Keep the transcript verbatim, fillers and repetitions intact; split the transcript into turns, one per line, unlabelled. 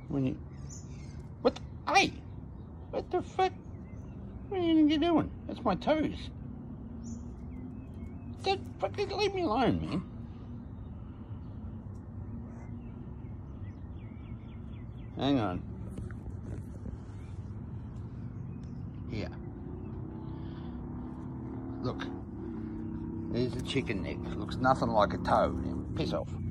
When you... What the... Hey! What the fuck? What are you doing? That's my toes. That fucking leave me alone, man. Hang on. Here. Look. There's a chicken neck. Looks nothing like a toe. Now, piss off.